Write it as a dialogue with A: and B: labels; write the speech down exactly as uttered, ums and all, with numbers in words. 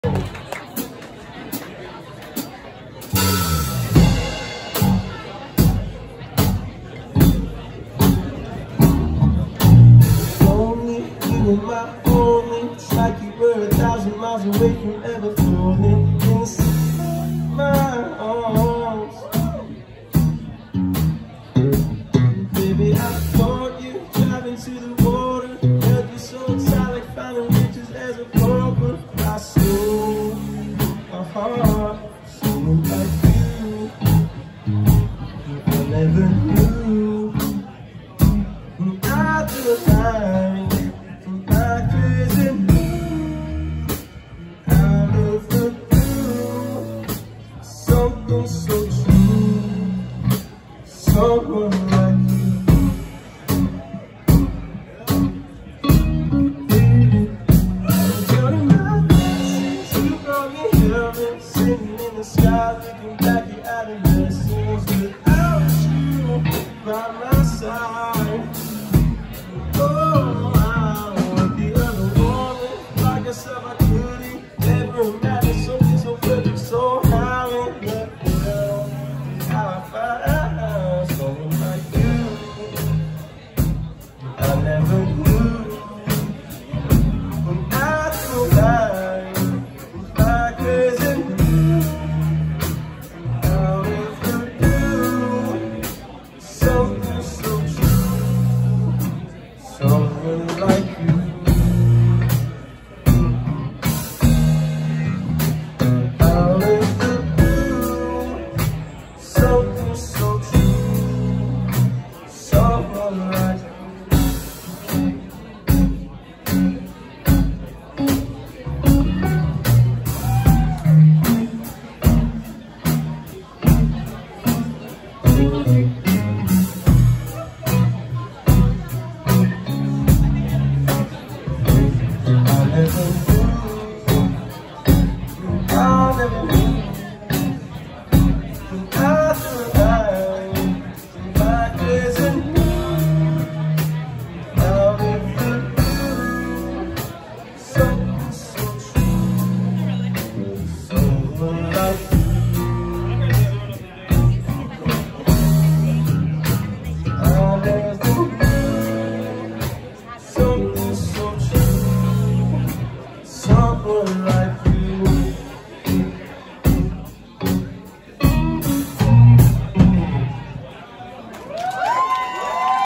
A: My only, it's like you were a thousand miles away from ever falling inside my arms. Baby, I thought you driving to the water, held you so tight like finding riches as a pauper. I stole a heart, someone like you. I never knew I'd do a line. Something so true, someone like you. Counting my blessings, you brought me heaven, sitting in the sky, looking back at adolescence. Without you by my side, oh, I want the other woman like yourself. I couldn't ever imagine.